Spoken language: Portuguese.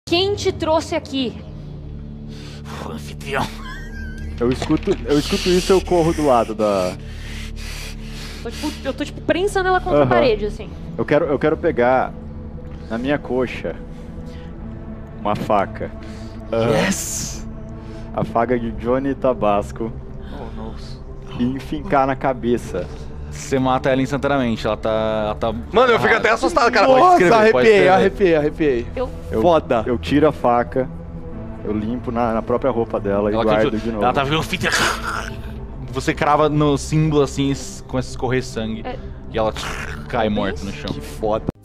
Quem te trouxe aqui? O anfitrião. Eu escuto isso e eu corro do lado da... Eu tô tipo prensando ela contra a parede, assim. Eu quero pegar na minha coxa uma faca. Yes! A faca de Johnny Tabasco. Oh, nossa. E enfincar na cabeça. Você mata ela instantaneamente, ela tá... Mano, eu fico até assustado, cara. Pode escrever, pode escrever. Arrepiei. Foda. Eu tiro a faca, eu limpo na própria roupa dela e guardo de novo. Ela tá vendo o anfitrião. Você crava no símbolo assim, com esse escorrer sangue. E ela cai morta no chão. Que foda.